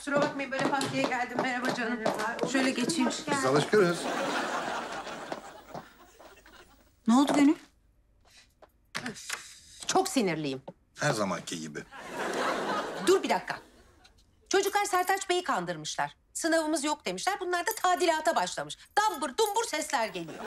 kusura bakmayın böyle pat diye geldim. Merhaba canım. Şöyle geçeyim. Biz alışkınız. Ne oldu Gönül? Çok sinirliyim. Her zamanki gibi. Dur bir dakika. Çocuklar Sertaç Bey'i kandırmışlar. Sınavımız yok demişler. Bunlar da tadilata başlamış. Dambur dumbur sesler geliyor.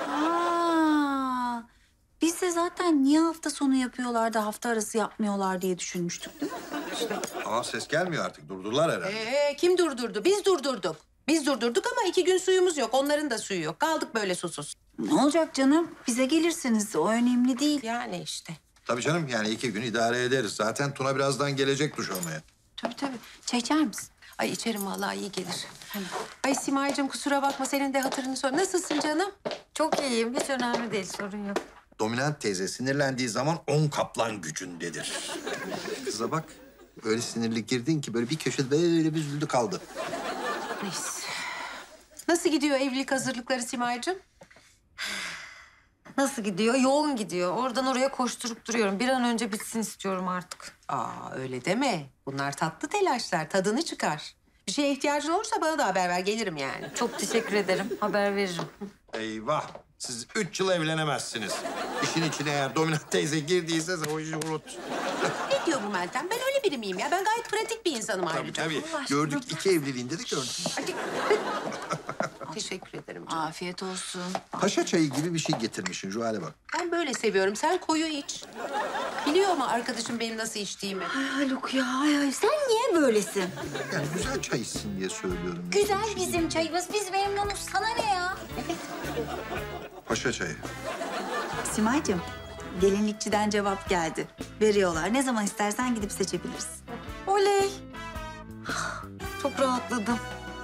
Aa, biz de zaten niye hafta sonu yapıyorlar da hafta arası yapmıyorlar diye düşünmüştük değil mi? Ama ses gelmiyor artık. Durdular herhalde. Kim durdurdu? Biz durdurduk. Biz durdurduk ama 2 gün suyumuz yok. Onların da suyu yok. Kaldık böyle susuz. Ne olacak canım? Bize gelirsiniz. O önemli değil. Yani işte. Tabii canım yani 2 gün idare ederiz. Zaten Tuna birazdan gelecek duş almaya. Tabii. Çay içer misin? Ay içerim vallahi iyi gelir. Ay Simay'cığım kusura bakma senin de hatırını sor. Nasılsın canım? Çok iyiyim. Hiç önemli değil. Sorun yok. Dominant teyze sinirlendiği zaman 10 kaplan gücündedir. Kıza bak. Öyle sinirli girdin ki böyle bir köşede böyle bir üzüldü kaldı. Neyse. Nasıl gidiyor evlilik hazırlıkları Simay'cığım? Nasıl gidiyor? Yoğun gidiyor. Oradan oraya koşturup duruyorum. Bir an önce bitsin istiyorum artık. Öyle deme. Bunlar tatlı telaşlar. Tadını çıkar. Bir şeye ihtiyacın olursa bana da haber ver. Gelirim yani. Çok teşekkür ederim. Haber veririm. Eyvah. Siz 3 yıl evlenemezsiniz. İşin içine eğer Dominant teyze girdiyse o işi unut. Ne diyor bu Meltem? Ben öyle biri miyim ya? Ben gayet pratik bir insanım ayrıca. Tabii. Gördük 2 evliliğinde de gördük. Teşekkür ederim canım. Afiyet olsun. Paşa çayı gibi bir şey getirmişsin şu hale bak. Ben böyle seviyorum. Sen koyu iç. Biliyor mu arkadaşım benim nasıl içtiğimi? Ay Haluk ya, ay sen niye böylesin? Yani güzel çay içsin diye söylüyorum. Güzel bizim çayımız. Biz memnunuz. Sana ne ya? Paşa çayı. Simay'cığım, gelinlikçiden cevap geldi. Veriyorlar. Ne zaman istersen gidip seçebilirsin. Oley. Çok rahatladım.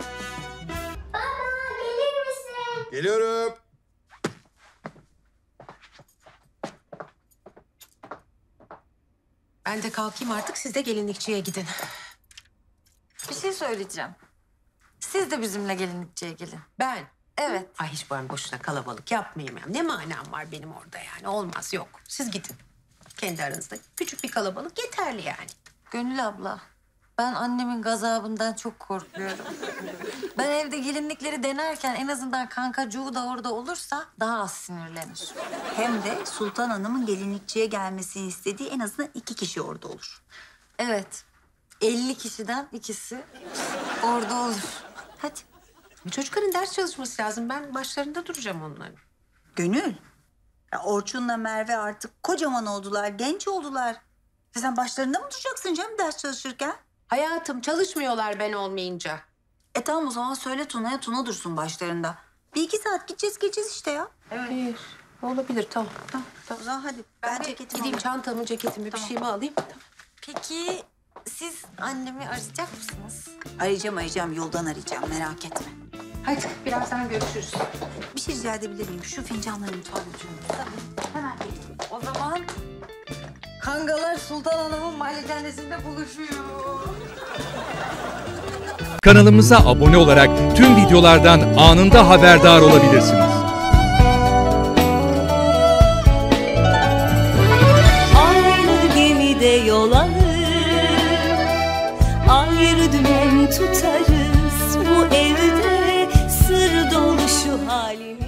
Geliyorum. Ben de kalkayım artık. Siz de gelinlikçiye gidin. Bir şey söyleyeceğim. Siz de bizimle gelinlikçiye gelin. Ben? Evet. Ay hiç ben boşuna kalabalık yapmayayım ya. Ne manam var benim orada yani? Olmaz yok. Siz gidin. Kendi aranızda küçük bir kalabalık yeterli yani. Gönül abla. Ben annemin gazabından çok korkuyorum. Ben evde gelinlikleri denerken en azından kankacuğu da orada olursa daha az sinirlenir. Hem de Sultan Hanım'ın gelinlikçiye gelmesini istediği en azından 2 kişi orada olur. Evet. 50 kişiden ikisi orada olur. Hadi. Çocukların ders çalışması lazım. Ben başlarında duracağım onların. Gönül. Ya Orçun'la Merve artık kocaman oldular, genç oldular. Ve sen başlarında mı duracaksın canım ders çalışırken? Hayatım çalışmıyorlar ben olmayınca. Tamam o zaman söyle Tuna'ya, Tuna dursun başlarında. 1-2 saat gideceğiz geleceğiz işte ya. Evet. Olabilir tamam. O zaman hadi. Ben ceketimi Gideyim alayım. çantamı, ceketimi, bir şeyimi alayım. Peki siz annemi arayacak mısınız? Arayacağım, yoldan arayacağım, merak etme. Hadi birazdan görüşürüz. Bir şey rica edebilir miyim? Şu fincanları mutfağa götürün. Hemen gelin. O zaman kangalar Sultan Hanım'ın malikanesinde buluşuyor. Kanalımıza abone olarak tüm videolardan anında haberdar olabilirsiniz. Aynı gemide yol alır, ayrı dümen tutarız. Bu evde sır dolu şu halimiz.